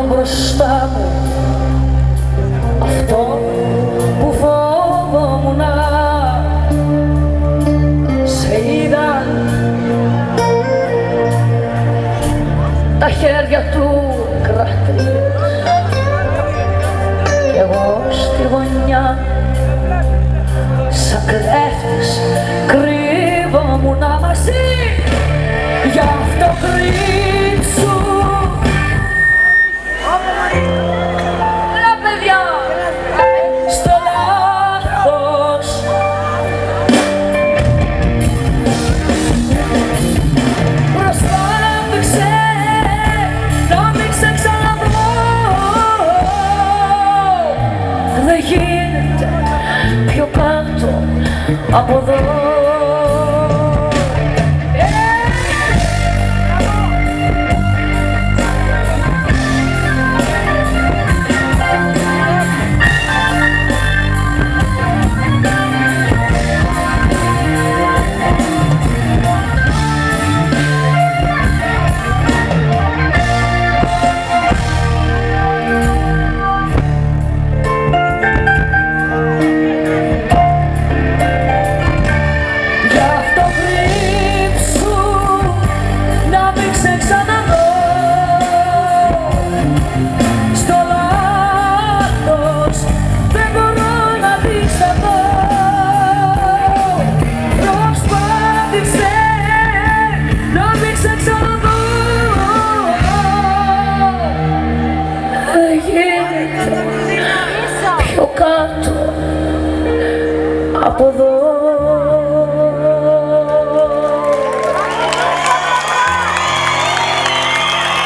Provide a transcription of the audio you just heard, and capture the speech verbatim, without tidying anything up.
μπροστά μου αυτό που φοβόμουν. Σε είδα τα χέρια του κρατή κι εγώ στη γωνιά σαν κλέφτης κρύβομουν μαζί. Γι' αυτό κρύψου la παιδιά στο λάθος. Προσπάθησε να μην σε ξαναδώ. Δεν γίνεται πιο κάτω από εδώ. Πιο κάτω από εδώ.